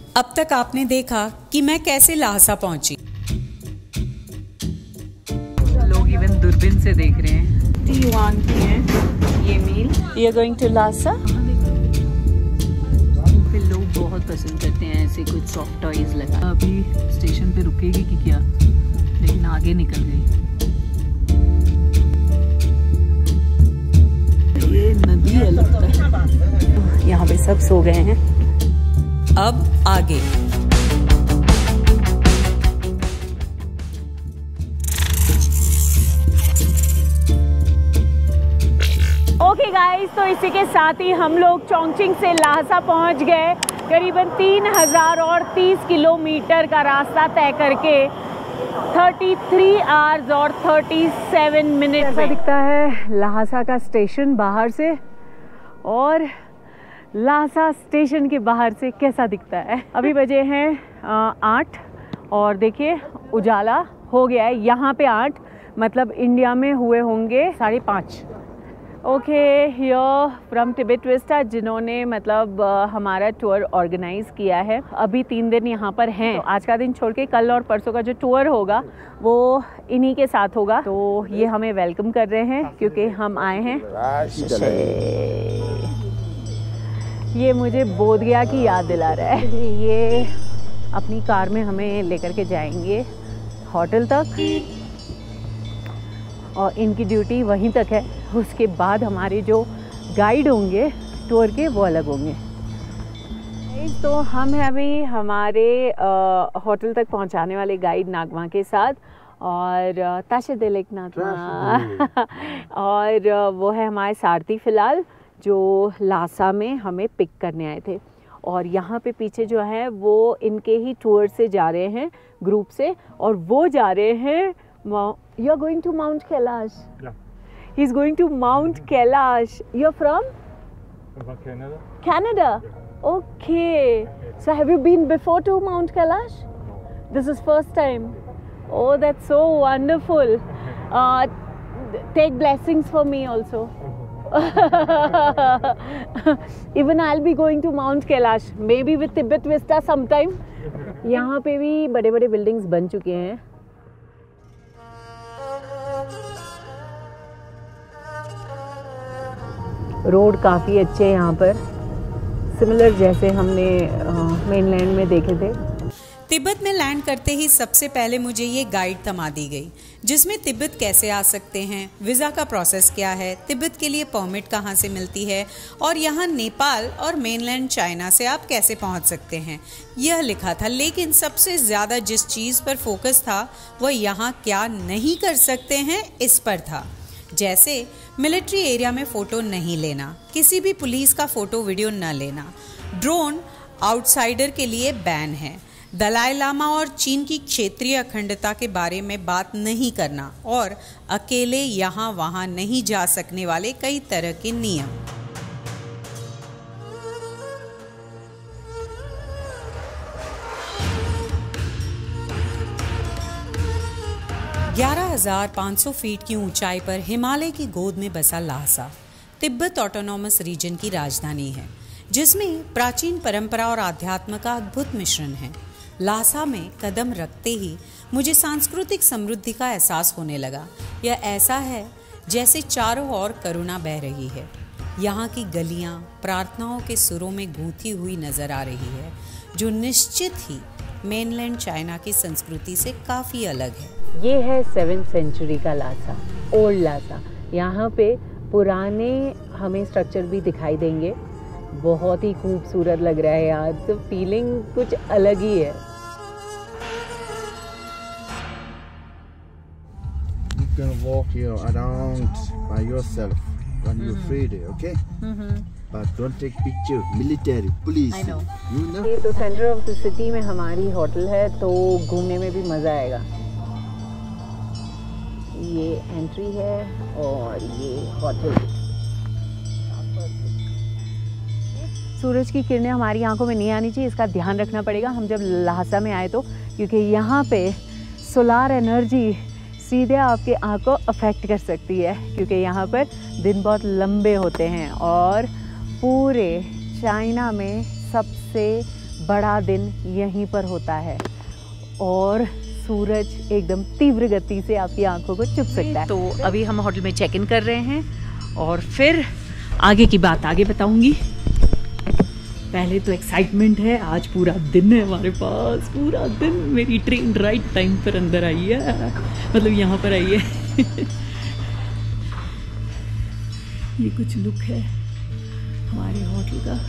अब तक आपने देखा कि मैं कैसे ल्हासा पहुंची। लोग इवन दूरबीन से देख रहे हैं। T1 की है ये मील। You are going to Lhasa? फिर लोग बहुत पसंद करते हैं ऐसे कुछ सॉफ्ट टॉयज लगा। अभी स्टेशन पे रुकेगी कि क्या, लेकिन आगे निकल गई। ये नदी है लगता है। यहाँ पे सब सो गए हैं। अब आगे ओके गाइस, तो इसी के साथ ही हम लोग चोंगचिंग से ल्हासा पहुंच गए। करीबन 3030 किलोमीटर का रास्ता तय करके 33 आवर्स और 37 मिनट। ऐसा दिखता है ल्हासा का स्टेशन बाहर से, और ल्हासा स्टेशन के बाहर से कैसा दिखता है। अभी बजे हैं 8 और देखिए उजाला हो गया है। यहाँ पे 8 मतलब इंडिया में हुए होंगे 5:30। Okay, here from Tibet Vista, जिन्होंने मतलब हमारा टूर ऑर्गेनाइज किया है। अभी 3 दिन यहाँ पर हैं, तो आज का दिन छोड़ के कल और परसों का जो टूर होगा वो इन्हीं के साथ होगा। तो ये हमें वेलकम कर रहे हैं क्योंकि हम आए हैं। ये मुझे बोध गया की याद दिला रहा है। ये अपनी कार में हमें लेकर के जाएंगे होटल तक, और इनकी ड्यूटी वहीं तक है। उसके बाद हमारे जो गाइड होंगे टूर के वो अलग होंगे। तो हम हैं अभी हमारे होटल तक पहुंचाने वाले गाइड नागमा के साथ, और ताशे दिलेक नागमा और वो है हमारे सारथी फ़िलहाल, जो ल्हासा में हमें पिक करने आए थे। और यहाँ पे पीछे जो है वो इनके ही टूर से जा रहे हैं, ग्रुप से, और वो जा रहे हैं You are going to Mount Kailash? Yeah. He's going to Mount Kailash. You're from? From Canada. Canada? Yeah. Okay. So have you been before to Mount Kailash? No. This is first time. Oh, that's so wonderful. Take blessings for me also. Even I'll be going to Mount Kailash, maybe with Tibbet Vista sometime. यहाँ पे भी बड़े बड़े buildings बन चुके हैं। Road काफ़ी अच्छे हैं यहाँ पर, सिमिलर जैसे हमने मेनलैंड में देखे थे। तिब्बत में लैंड करते ही सबसे पहले मुझे ये गाइड थमा दी गई, जिसमें तिब्बत कैसे आ सकते हैं, वीज़ा का प्रोसेस क्या है, तिब्बत के लिए परमिट कहाँ से मिलती है, और यहाँ नेपाल और मेनलैंड चाइना से आप कैसे पहुँच सकते हैं, यह लिखा था। लेकिन सबसे ज़्यादा जिस चीज़ पर फोकस था वह यहाँ क्या नहीं कर सकते हैं इस पर था। जैसे मिलिट्री एरिया में फ़ोटो नहीं लेना, किसी भी पुलिस का फ़ोटो वीडियो न लेना, ड्रोन आउटसाइडर के लिए बैन है, दलाई लामा और चीन की क्षेत्रीय अखंडता के बारे में बात नहीं करना, और अकेले यहाँ वहाँ नहीं जा सकने वाले कई तरह के नियम। (11,500 फीट की ऊंचाई पर हिमालय की गोद में बसा ल्हासा तिब्बत ऑटोनॉमस रीजन की राजधानी है, जिसमें प्राचीन परंपरा और आध्यात्म का अद्भुत मिश्रण है। ल्हासा में कदम रखते ही मुझे सांस्कृतिक समृद्धि का एहसास होने लगा। यह ऐसा है जैसे चारों ओर करुणा बह रही है। यहाँ की गलियाँ प्रार्थनाओं के सुरों में गूंथी हुई नजर आ रही है, जो निश्चित ही मेनलैंड चाइना की संस्कृति से काफ़ी अलग है। ये है 7th सेंचुरी का ल्हासा, ओल्ड ल्हासा। यहाँ पे पुराने हमें स्ट्रक्चर भी दिखाई देंगे। बहुत ही खूबसूरत लग रहा है यार, तो फीलिंग कुछ अलग ही है। You can walk here around by yourself when you're free there, okay? But don't take picture. Military, police. I know. You know? ये तो सेंटर ऑफ द सिटी में हमारी होटल है, तो घूमने में भी मज़ा आएगा। ये एंट्री है और ये होटल। सूरज की किरणें हमारी आंखों में नहीं आनी चाहिए, इसका ध्यान रखना पड़ेगा हम जब ल्हासा में आए तो, क्योंकि यहाँ पे सोलार एनर्जी सीधे आपके आँख को अफेक्ट कर सकती है, क्योंकि यहाँ पर दिन बहुत लंबे होते हैं और पूरे चाइना में सबसे बड़ा दिन यहीं पर होता है और सूरज एकदम तीव्र गति से आपकी आंखों को चुभ सकता है। तो अभी हम होटल में चेक इन कर रहे हैं और फिर आगे की बात आगे बताऊंगी। पहले तो एक्साइटमेंट है, आज पूरा दिन है हमारे पास, पूरा दिन। मेरी ट्रेन राइट टाइम पर अंदर आई है, मतलब यहाँ पर आई है। ये कुछ लुक है हमारे होटल का।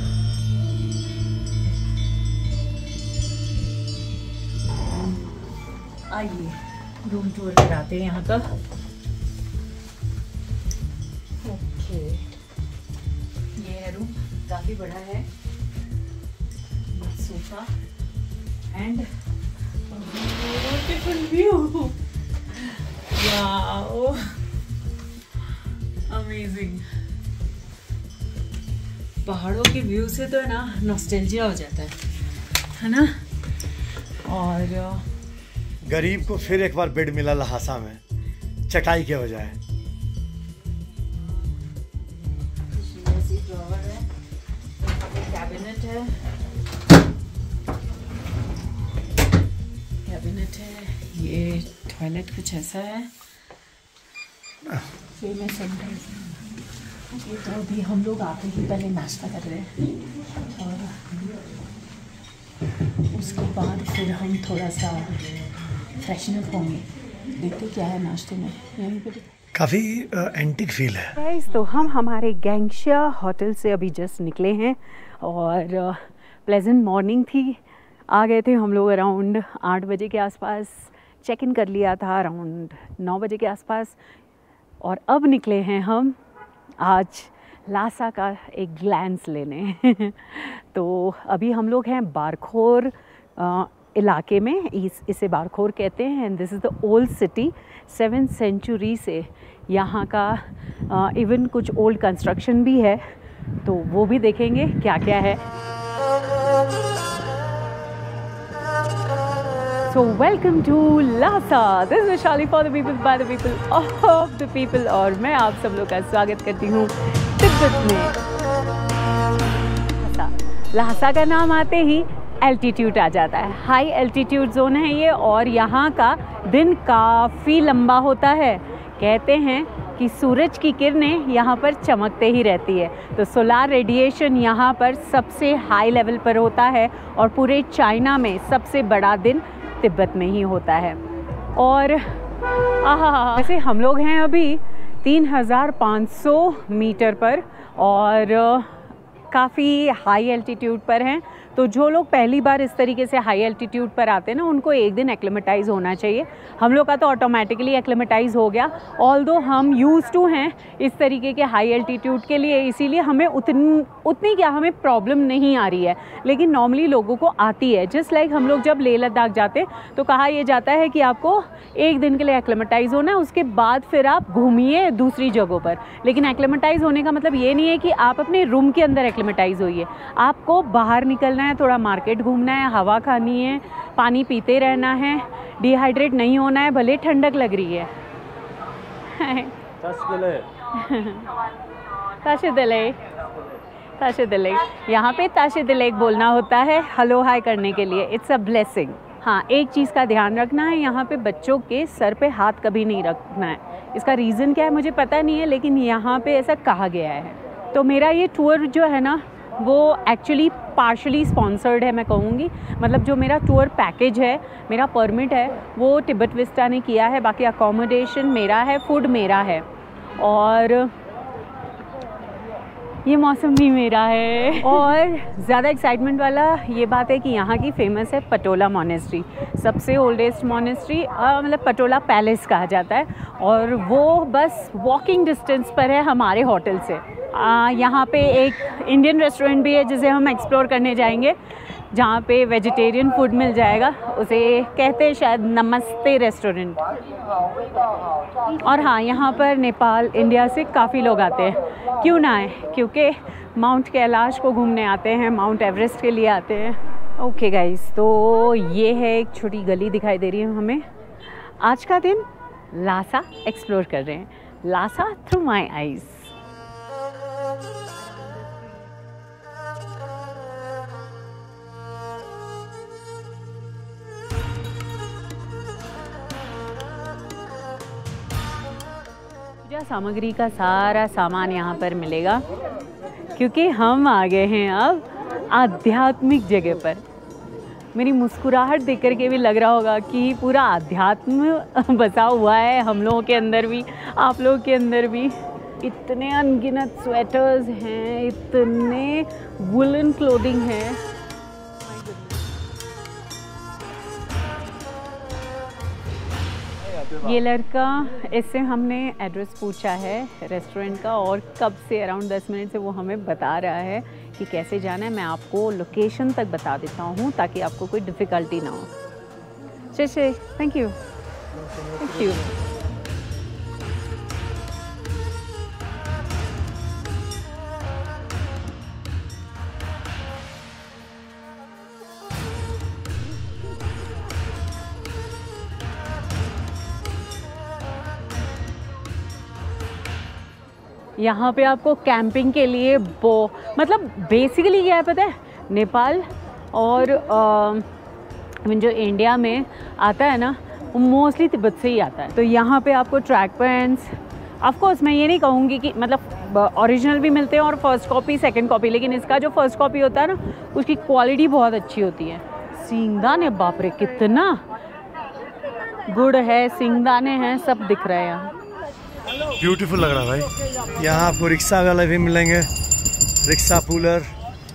आइए रूम टूर कराते हैं यहाँ का। ओके, ये है रूम, काफ़ी बड़ा है। Sofa and beautiful view, wow amazing. पहाड़ों के व्यू से तो है ना नॉस्टैल्जिया हो जाता है ना। और गरीब को फिर एक बार बेड मिला लहासा में, चटाई के बजाय। कैबिनेट है, ये टॉयलेट कुछ ऐसा है। फिर मैं ये तो अभी हम लोग आते ही पहले नाश्ता कर रहे हैं और उसके बाद फिर हम थोड़ा सा फ्रेशन अप होंगे। देखते क्या है नाश्ते में। यहीं पे काफ़ी एंटिक फील है। गाइस, तो हम हमारे गैंगशिया होटल से अभी जस्ट निकले हैं और प्लेजेंट मॉर्निंग थी। आ गए थे हम लोग अराउंड 8 बजे के आसपास, चेक इन कर लिया था अराउंड 9 बजे के आसपास और अब निकले हैं हम आज लासा का एक ग्लैंस लेने। तो अभी हम लोग हैं बारखोर इलाके में, इसे बारखोर कहते हैं and this is the old city. 7th century से यहाँ का इवन कुछ ओल्ड कंस्ट्रक्शन भी है, तो वो भी देखेंगे क्या क्या है। So welcome to Lhasa. This is Vishali for the people, by the people, of the people, और मैं आप सब लोग का स्वागत करती हूँ तिब्बत में। लहासा का नाम आते ही एल्टीट्यूड आ जाता है। हाई एल्टीट्यूड जोन है ये और यहाँ का दिन काफ़ी लंबा होता है। कहते हैं कि सूरज की किरणें यहाँ पर चमकते ही रहती है, तो सोलार रेडिएशन यहाँ पर सबसे हाई लेवल पर होता है और पूरे चाइना में सबसे बड़ा दिन तिब्बत में ही होता है। और वैसे हम लोग हैं अभी 3500 मीटर पर और काफ़ी हाई एल्टीट्यूड पर हैं। तो जो लोग पहली बार इस तरीके से हाई एल्टीट्यूड पर आते हैं ना, उनको एक दिन एक्लिमेटाइज़ होना चाहिए। हम लोग का तो ऑटोमेटिकली एक्लिमेटाइज़ हो गया, ऑल्दो हम यूज़ टू हैं इस तरीके के हाई एल्टीट्यूड के लिए, इसीलिए हमें उतनी क्या हमें प्रॉब्लम नहीं आ रही है, लेकिन नॉर्मली लोगों को आती है। जस्ट लाइक हम लोग जब लेह लद्दाख जाते हैं तो कहा यह जाता है कि आपको एक दिन के लिए एक्लिमेटाइज़ होना है, उसके बाद फिर आप घूमिए दूसरी जगहों पर। लेकिन एक्लिमेटाइज़ होने का मतलब ये नहीं है कि आप अपने रूम के अंदर एक्लिमेटाइज़ होइए, आपको बाहर निकलना है, थोड़ा मार्केट घूमना है, हवा खानी है, पानी पीते रहना है, डिहाइड्रेट नहीं होना है, भले ठंडक लग रही है। ताशेदले यहाँ पे ताशेदले बोलना होता है हेलो हाय करने के लिए। It's a blessing. हाँ, एक चीज़ का ध्यान रखना है, यहाँ पे बच्चों के सर पे हाथ कभी नहीं रखना है। इसका रीज़न क्या है मुझे पता नहीं है, लेकिन यहाँ पे ऐसा कहा गया है। तो मेरा ये टूर जो है ना वो एक्चुअली पार्शली स्पॉन्सर्ड है, मैं कहूँगी। मतलब जो मेरा टूर पैकेज है, मेरा परमिट है, वो तिब्बत विस्टा ने किया है। बाकी अकोमोडेशन मेरा है, फूड मेरा है और ये मौसम भी मेरा है। और ज़्यादा एक्साइटमेंट वाला ये बात है कि यहाँ की फ़ेमस है पटोला मोनेस्ट्री, सबसे ओल्डेस्ट मोनेस्ट्री, मतलब पटोला पैलेस कहा जाता है और वो बस वॉकिंग डिस्टेंस पर है हमारे होटल से। यहाँ पे एक इंडियन रेस्टोरेंट भी है जिसे हम एक्सप्लोर करने जाएंगे, जहाँ पे वेजिटेरियन फूड मिल जाएगा। उसे कहते हैं शायद नमस्ते रेस्टोरेंट। और हाँ, यहाँ पर नेपाल इंडिया से काफ़ी लोग आते हैं। क्यों ना आए, क्योंकि माउंट कैलाश को घूमने आते हैं, माउंट एवरेस्ट के लिए आते हैं। ओके गाइस, तो ये है एक छोटी गली दिखाई दे रही है हमें। आज का दिन लासा एक्सप्लोर कर रहे हैं, लासा थ्रू माई आइज़। पूजा सामग्री का सारा सामान यहाँ पर मिलेगा, क्योंकि हम आ गए हैं अब आध्यात्मिक जगह पर। मेरी मुस्कुराहट देख कर के भी लग रहा होगा कि पूरा आध्यात्म बसा हुआ है हम लोगों के अंदर भी, आप लोगों के अंदर भी। इतने अनगिनत स्वेटर्स हैं, इतने वुलन क्लोथिंग हैं। ये लड़का, इससे हमने एड्रेस पूछा है रेस्टोरेंट का, और कब से अराउंड 10 मिनट से वो हमें बता रहा है कि कैसे जाना है। मैं आपको लोकेशन तक बता देता हूँ ताकि आपको कोई डिफ़िकल्टी ना हो। चलिए, थैंक यू, थैंक यू। यहाँ पे आपको कैंपिंग के लिए मतलब बेसिकली क्या है पता है, नेपाल और जो इंडिया में आता है ना, वो मोस्टली तिब्बत से ही आता है। तो यहाँ पे आपको ट्रैक पैंट्स, ऑफ कोर्स मैं ये नहीं कहूँगी कि मतलब ओरिजिनल भी मिलते हैं और फर्स्ट कॉपी सेकंड कॉपी, लेकिन इसका जो फर्स्ट कॉपी होता है ना, उसकी क्वालिटी बहुत अच्छी होती है। सिंगदाने, बाप रे कितना गुड़ है, सिंगदाने हैं, सब दिख रहे हैं यहाँ। ब्यूटीफुल लग रहा है भाई। यहाँ आपको रिक्शा वाले भी मिलेंगे, रिक्शा पुलर।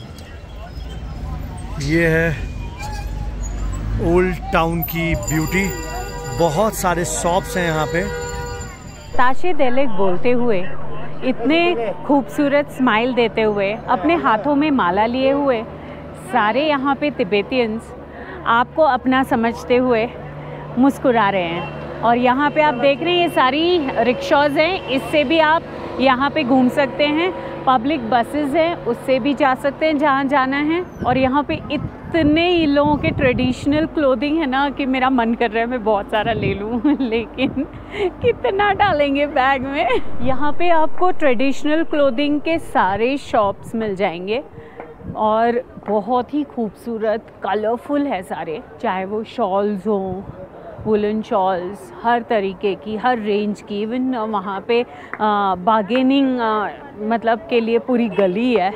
ये है ओल्ड टाउन की ब्यूटी, बहुत सारे शॉप्स हैं यहाँ पे। ताशे देलेक बोलते हुए, इतने खूबसूरत स्माइल देते हुए, अपने हाथों में माला लिए हुए, सारे यहाँ पे तिब्बतियंस आपको अपना समझते हुए मुस्कुरा रहे हैं। और यहाँ पे आप देख रहे हैं ये सारी रिक्शाज हैं, इससे भी आप यहाँ पे घूम सकते हैं। पब्लिक बसेस हैं, उससे भी जा सकते हैं जहाँ जाना है। और यहाँ पे इतने इन लोगों के ट्रेडिशनल क्लोथिंग है ना कि मेरा मन कर रहा है मैं बहुत सारा ले लूँ लेकिन कितना डालेंगे बैग में। यहाँ पे आपको ट्रेडिशनल क्लोथिंग के सारे शॉप्स मिल जाएंगे और बहुत ही खूबसूरत कलरफुल है सारे, चाहे वो शॉल्स हों, वुलन शॉल्स, हर तरीके की, हर रेंज की। इवन वहाँ पे बार्गेनिंग मतलब के लिए पूरी गली है।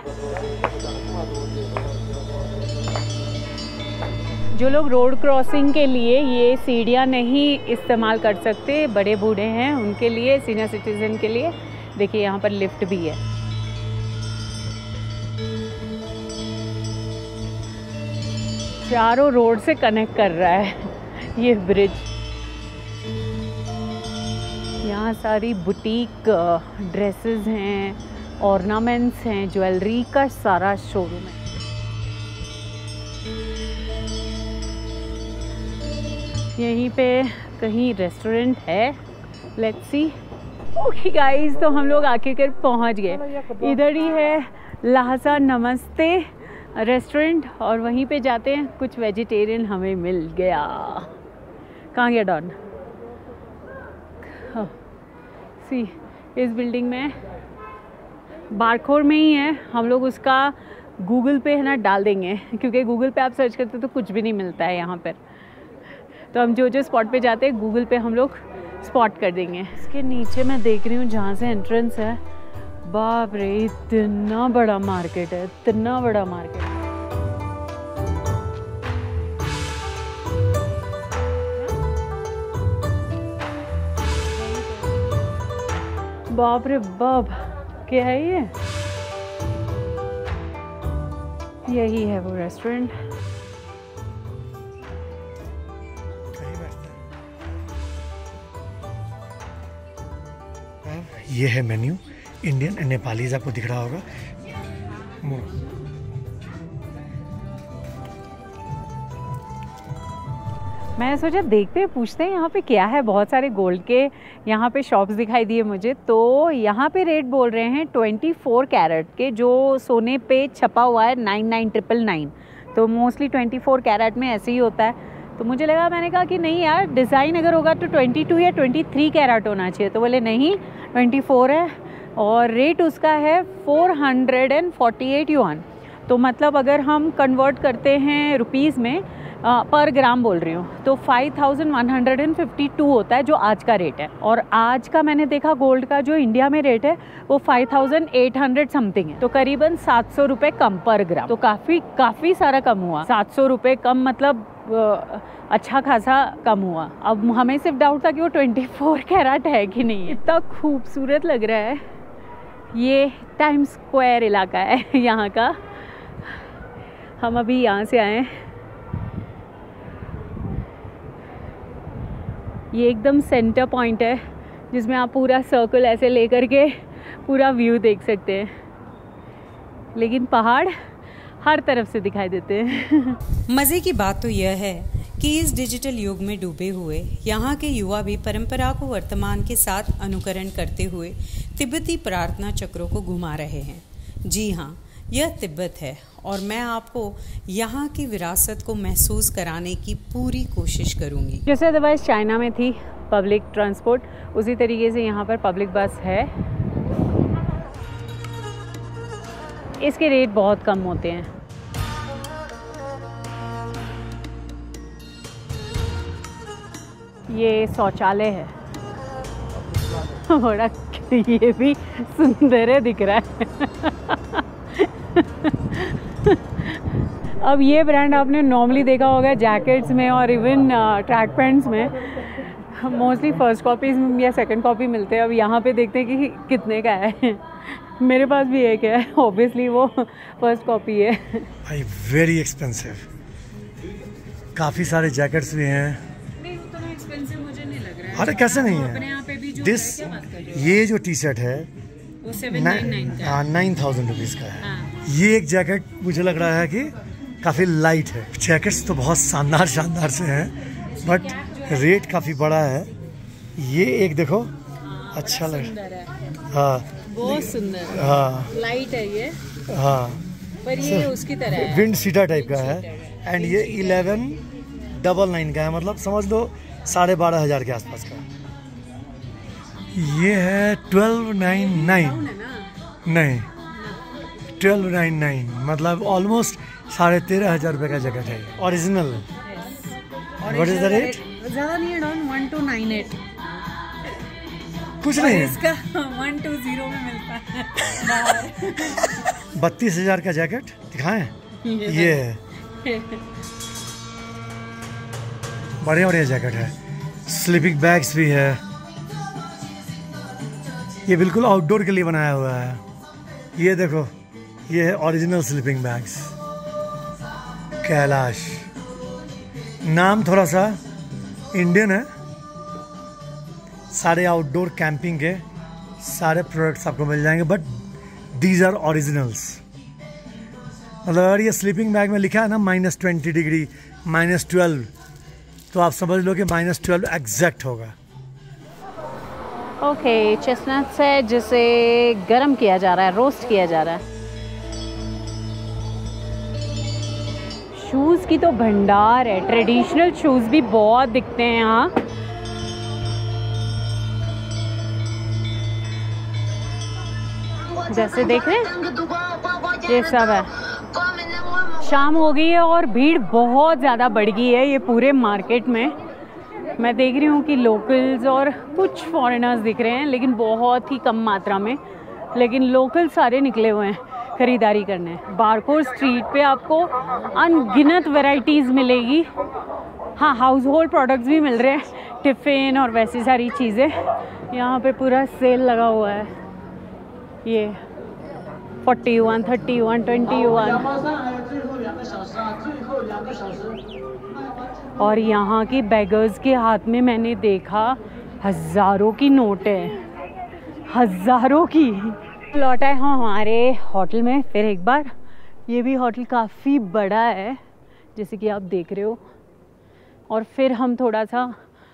जो लोग रोड क्रॉसिंग के लिए ये सीढ़ियाँ नहीं इस्तेमाल कर सकते, बड़े बूढ़े हैं उनके लिए, सीनियर सिटीजन के लिए, देखिए यहाँ पर लिफ्ट भी है। चारों रोड से कनेक्ट कर रहा है ये ब्रिज। यहाँ सारी बुटीक ड्रेसेस हैं, ऑर्नामेंट्स हैं, ज्वेलरी का सारा शोरूम है। यहीं पे कहीं रेस्टोरेंट है, लेट्स सी। ओके गाइस, तो हम लोग आखिरकार पहुँच गए। इधर ही है लहासा नमस्ते रेस्टोरेंट, और वहीं पे जाते हैं। कुछ वेजिटेरियन हमें मिल गया। कहाँ गया डॉन? सी, इस बिल्डिंग में बारखोर में ही है। हम लोग उसका गूगल पे है ना डाल देंगे, क्योंकि गूगल पे आप सर्च करते तो कुछ भी नहीं मिलता है यहाँ पर। तो हम जो जो स्पॉट पे जाते हैं गूगल पे हम लोग स्पॉट कर देंगे। इसके नीचे मैं देख रही हूँ जहाँ से एंट्रेंस है, बाप रे इतना बड़ा मार्केट है, इतना बड़ा मार्केट है। बाप रे बाप, क्या है ये? यही है वो रेस्टोरेंट। ये है मेन्यू, इंडियन एंड नेपालीज आपको दिख रहा होगा। मैंने सोचा देखते हैं, पूछते हैं यहाँ पे क्या है। बहुत सारे गोल्ड के यहाँ पे शॉप्स दिखाई दिए मुझे। तो यहाँ पे रेट बोल रहे हैं 24 कैरेट के, जो सोने पे छपा हुआ है 99,999। तो मोस्टली 24 कैरेट में ऐसे ही होता है। तो मुझे लगा, मैंने कहा कि नहीं यार, डिज़ाइन अगर होगा तो 22 या 23 कैरेट होना चाहिए। तो बोले नहीं, 24 है और रेट उसका है 448 युआन। तो मतलब अगर हम कन्वर्ट करते हैं रुपीज़ में पर ग्राम बोल रही हूँ, तो 5152 होता है जो आज का रेट है। और आज का मैंने देखा गोल्ड का जो इंडिया में रेट है वो 5800 समथिंग है, तो करीबन 700 रुपये कम पर ग्राम। तो काफ़ी सारा कम हुआ। 700 रुपये कम मतलब अच्छा खासा कम हुआ। अब हमें सिर्फ डाउट था कि वो 24 कैरेट है कि नहीं। इतना खूबसूरत लग रहा है। ये टाइम्स स्क्वायर इलाका है यहाँ का। हम अभी यहाँ से आए हैं। ये एकदम सेंटर पॉइंट है जिसमें आप पूरा सर्कल ऐसे लेकर के पूरा व्यू देख सकते हैं, लेकिन पहाड़ हर तरफ से दिखाई देते हैं। मज़े की बात तो यह है कि इस डिजिटल युग में डूबे हुए यहाँ के युवा भी परंपरा को वर्तमान के साथ अनुकरण करते हुए तिब्बती प्रार्थना चक्रों को घुमा रहे हैं। जी हाँ, यह तिब्बत है और मैं आपको यहाँ की विरासत को महसूस कराने की पूरी कोशिश करूँगी। जैसे अदरवाइज चाइना में थी पब्लिक ट्रांसपोर्ट, उसी तरीके से यहाँ पर पब्लिक बस है। इसके रेट बहुत कम होते हैं। ये शौचालय है बड़ा, ये भी सुंदर दिख रहा है। अब ये ब्रांड आपने नॉर्मली देखा होगा जैकेट्स में और इवन ट्रैक पैंट्स में, मोस्टली फर्स्ट कॉपीज या सेकंड कॉपी मिलते हैं। अब यहाँ पे देखते हैं कि कितने का है। मेरे पास भी एक है, ऑब्वियसली वो फर्स्ट कॉपी है। भाई वेरी एक्सपेंसिव। काफ़ी सारे जैकेट्स भी हैं। नहीं, उतना एक्सपेंसिव मुझे नहीं लग रहा है। अरे कैसे नहीं अपने है? यहाँ पे भी जो दिस है, क्या बात कर रहे हो? ये जो टी शर्ट है वो 799 का है। 9000 रुपीज़ का है। हाँ। ये एक जैकेट मुझे लग रहा है कि काफ़ी लाइट है। जैकेट्स तो बहुत शानदार से हैं, बट रेट काफ़ी बड़ा है। ये एक देखो, अच्छा लग रहा है। हाँ, बहुत सुंदर। हाँ, लाइट है ये, हाँ, पर ये उसकी तरह है। विंड सीटर टाइप का है। एंड ये 1199 का है, मतलब समझ लो 12,500 के आसपास का। ये है 1299, नहीं 1299, मतलब ऑलमोस्ट 13,500 रुपये का जैकेट है। Original. What is the rate? ज़्यादा नहीं है, 1298 कुछ नहीं है। इसका 120 में मिलता है। 32,000 का जैकेट दिखाएं। ये है, बढ़िया जैकेट है। स्लीपिंग बैग्स भी है। ये बिल्कुल आउटडोर के लिए बनाया हुआ है। ये देखो, ये है ओरिजिनल स्लीपिंग बैग्स, कैलाश। नाम थोड़ा सा इंडियन है। सारे आउटडोर कैंपिंग के सारे प्रोडक्ट्स आपको मिल जाएंगे, बट दीज आर ओरिजिनल्स। मतलब अगर ये स्लीपिंग बैग में लिखा है ना -20 डिग्री, -12, तो आप समझ लो कि -12 एग्जैक्ट होगा। ओके, चेस्टनट्स है जिसे गरम किया जा रहा है, रोस्ट किया जा रहा है। शूज़ की तो भंडार है। ट्रेडिशनल शूज़ भी बहुत दिखते हैं यहाँ। जैसे देख रहे हैं, ये सब है। शाम हो गई है और भीड़ बहुत ज़्यादा बढ़ गई है ये पूरे मार्केट में। मैं देख रही हूँ कि लोकल्स और कुछ फॉरेनर्स दिख रहे हैं, लेकिन बहुत ही कम मात्रा में। लेकिन लोकल सारे निकले हुए हैं ख़रीदारी करने। बारकोड स्ट्रीट पे आपको अनगिनत वैरायटीज़ मिलेगी। हाँ, हाउस होल्ड प्रोडक्ट्स भी मिल रहे हैं, टिफ़िन और वैसी सारी चीज़ें। यहाँ पे पूरा सेल लगा हुआ है। ये 41, 31, 21। और यहाँ के बेगर्स के हाथ में मैंने देखा हज़ारों की नोट है, हज़ारों की। लौटा है हाँ हमारे होटल में फिर एक बार। ये भी होटल काफ़ी बड़ा है जैसे कि आप देख रहे हो। और फिर हम थोड़ा सा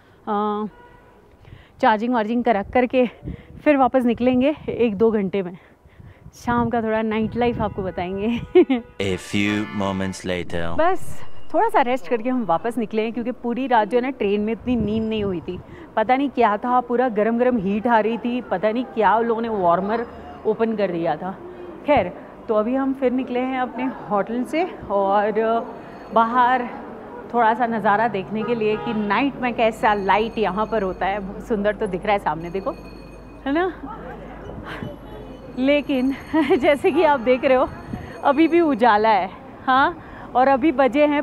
चार्जिंग वार्जिंग करके फिर वापस निकलेंगे 1-2 घंटे में। शाम का थोड़ा नाइट लाइफ आपको बताएंगे। A few moments later. बस थोड़ा सा रेस्ट करके हम वापस निकले हैं, क्योंकि पूरी रात जो है ना ट्रेन में इतनी नींद नहीं हुई थी। पता नहीं क्या था, पूरा गरम गरम हीट आ रही थी, पता नहीं क्या उन लोगों ने वार्मर ओपन कर दिया था। खैर, तो अभी हम फिर निकले हैं अपने होटल से और बाहर थोड़ा सा नज़ारा देखने के लिए कि नाइट में कैसा लाइट यहाँ पर होता है। बहुत सुंदर तो दिख रहा है सामने, देखो, है ना। लेकिन जैसे कि आप देख रहे हो अभी भी उजाला है, हाँ, और अभी बजे हैं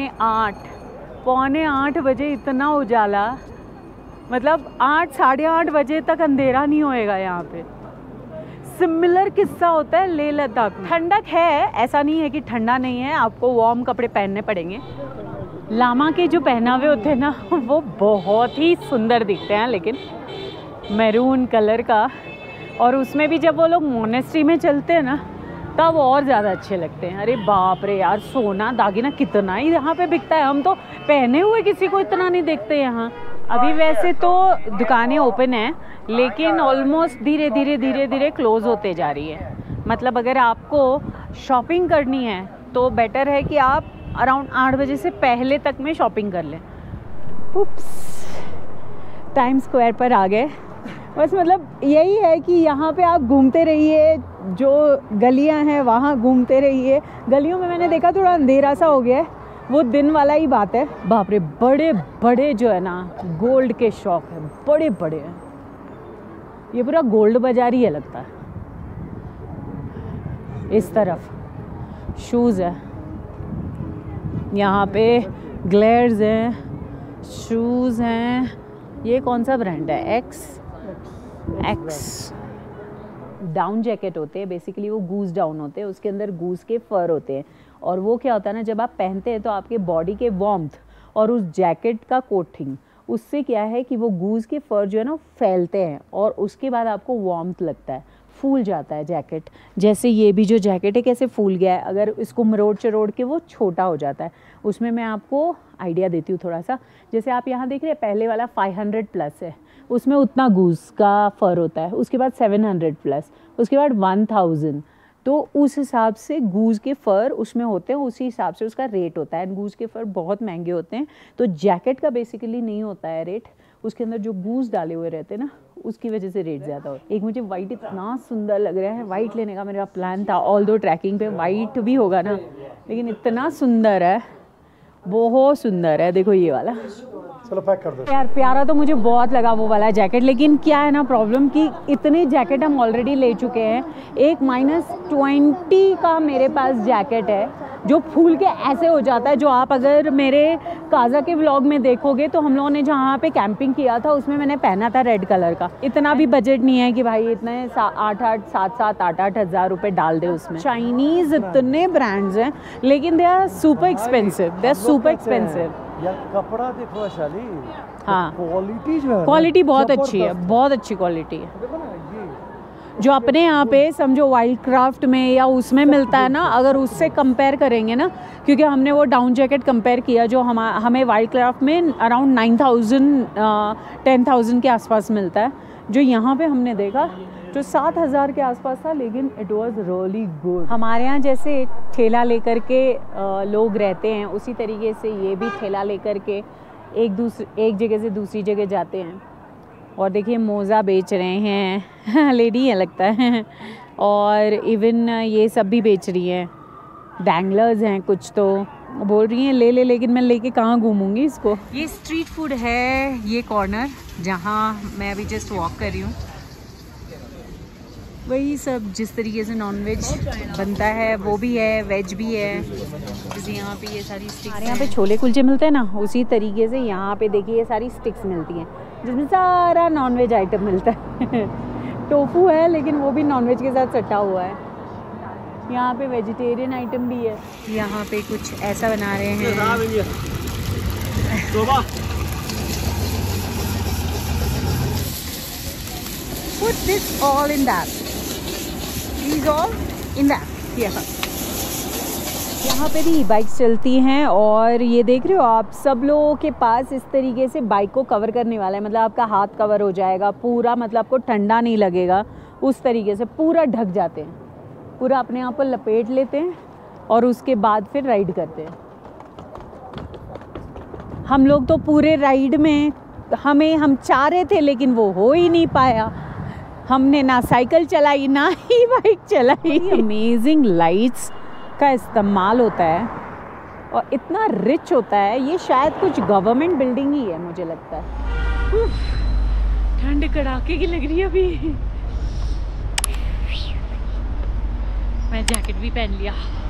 7:45 बजे, इतना उजाला, मतलब 8 साढ़े 8 बजे तक अंधेरा नहीं होएगा यहाँ पे। सिमिलर किस्सा होता है लेह लद्दाख में। ठंडक है, ऐसा नहीं है कि ठंडा नहीं है, आपको वार्म कपड़े पहनने पड़ेंगे। लामा के जो पहनावे होते हैं ना वो बहुत ही सुंदर दिखते हैं, लेकिन मैरून कलर का, और उसमें भी जब वो लोग मोनेस्ट्री में चलते हैं ना तब और ज़्यादा अच्छे लगते हैं। अरे बाप रे यार, सोना दागिना कितना ही यहाँ पे बिकता है, हम तो पहने हुए किसी को इतना नहीं देखते यहाँ। अभी वैसे तो दुकानें ओपन हैं, लेकिन ऑलमोस्ट धीरे धीरे क्लोज़ होते जा रही है। मतलब अगर आपको शॉपिंग करनी है तो बेटर है कि आप अराउंड 8 बजे से पहले तक में शॉपिंग कर लें। उप्स, टाइम स्क्वायर पर आ गए। बस मतलब यही है कि यहाँ पे आप घूमते रहिए, जो गलियाँ हैं वहाँ घूमते रहिए। गलियों में मैंने देखा थोड़ा अंधेरा सा हो गया है, वो दिन वाला ही बात है। बाप रे, बड़े बड़े जो है ना गोल्ड के शॉप है, बड़े बड़े हैं। ये पूरा गोल्ड बाजार ही है लगता है। इस तरफ शूज़ है, यहाँ पे ग्लेयर्स हैं, शूज़ हैं। ये कौन सा ब्रांड है? एक्स डाउन जैकेट होते हैं, बेसिकली वो गूज डाउन होते हैं, उसके अंदर गूज के फर होते हैं। और वो क्या होता है ना, जब आप पहनते हैं तो आपके बॉडी के वार्मथ और उस जैकेट का कोटिंग, उससे क्या है कि वो गूज के फर जो है ना फैलते हैं, और उसके बाद आपको वार्मथ लगता है, फूल जाता है जैकेट। जैसे ये भी जो जैकेट है कैसे फूल गया है, अगर इसको मरोड़ चरोड़ के वो छोटा हो जाता है। उसमें मैं आपको आइडिया देती हूँ थोड़ा सा। जैसे आप यहाँ देख रहे हैं, पहले वाला 500 प्लस है, उसमें उतना गूज का फर होता है। उसके बाद 700 प्लस, उसके बाद 1000। तो उस हिसाब से गूज के फ़र उसमें होते हैं, उसी हिसाब से उसका रेट होता है। एंड गूज के फ़र बहुत महंगे होते हैं, तो जैकेट का बेसिकली नहीं होता है रेट, उसके अंदर जो गूज डाले हुए रहते हैं ना, उसकी वजह से रेट ज़्यादा होता है। एक मुझे वाइट इतना सुंदर लग रहा है, वाइट लेने का मेरा प्लान था, ऑल्दो ट्रैकिंग पे वाइट भी होगा ना, लेकिन इतना सुंदर है, बहुत सुंदर है। देखो ये वाला, चलो पैक कर दो यार। प्यारा तो मुझे बहुत लगा वो वाला जैकेट, लेकिन क्या है ना प्रॉब्लम कि इतने जैकेट हम ऑलरेडी ले चुके हैं। एक -20 का मेरे पास जैकेट है जो फूल के ऐसे हो जाता है, जो आप अगर मेरे काजा के व्लॉग में देखोगे तो हम लोगों ने जहाँ पे कैंपिंग किया था उसमें मैंने पहना था रेड कलर का। इतना भी बजट नहीं है कि भाई इतने 7-8 हज़ार रुपये डाल दे उसमें। चाइनीज़ इतने ब्रांड्स हैं, लेकिन they are super expensive, they are super expensive. यार कपड़ा देखो वैशाली, हाँ, क्वालिटी जो है, क्वालिटी बहुत अच्छी है, बहुत अच्छी क्वालिटी है। जो अपने यहाँ पे समझो वाइल्ड क्राफ्ट में या उसमें मिलता है ना, अगर उससे कंपेयर करेंगे ना, क्योंकि हमने वो डाउन जैकेट कंपेयर किया जो हमें वाइल्ड क्राफ्ट में अराउंड 9,000-10,000 के आसपास मिलता है, जो यहाँ पे हमने देखा जो 7,000 के आसपास था, लेकिन इट वाज रियली गुड। हमारे यहाँ जैसे ठेला लेकर के लोग रहते हैं, उसी तरीके से ये भी ठेला लेकर के एक जगह से दूसरी जगह जाते हैं। और देखिए मोज़ा बेच रहे हैं लेडी है लगता है, और इवन ये सब भी बेच रही हैं। डैंगलर्स हैं कुछ, तो बोल रही हैं ले ले, लेकिन मैं लेके कहाँ घूमूंगी इसको। ये स्ट्रीट फूड है, ये कॉर्नर जहाँ मैं अभी जस्ट वॉक कर रही हूँ, वही सब जिस तरीके से नॉनवेज बनता है वो भी है, वेज भी है। जैसे यहाँ पे ये सारी स्टिक्स, हमारे यहाँ पे छोले कुलचे मिलते हैं ना, उसी तरीके से यहाँ पे देखिए ये सारी स्टिक्स मिलती हैं, जिसमें सारा नॉनवेज आइटम मिलता है। टोफू है, लेकिन वो भी नॉनवेज के साथ सटा हुआ है। यहाँ पे वेजिटेरियन आइटम भी है। यहाँ पे कुछ ऐसा बना रहे हैं, put this all in that, these all in that, yeah. यहाँ पे भी बाइक्स चलती हैं, और ये देख रहे हो आप, सब लोगों के पास इस तरीके से बाइक को कवर करने वाला है, मतलब आपका हाथ कवर हो जाएगा पूरा, मतलब आपको ठंडा नहीं लगेगा, उस तरीके से पूरा ढक जाते हैं, पूरा अपने आप को लपेट लेते हैं, और उसके बाद फिर राइड करते हैं। हम लोग तो पूरे राइड में हम चाह रहे थे, लेकिन वो हो ही नहीं पाया। हमने ना साइकिल चलाई ना ही बाइक चलाई। अमेजिंग लाइट्स का इस्तेमाल होता है, और इतना रिच होता है। ये शायद कुछ गवर्नमेंट बिल्डिंग ही है मुझे लगता है। ठंड कड़ाके की लग रही है अभी। मैं जैकेट भी पहन लिया।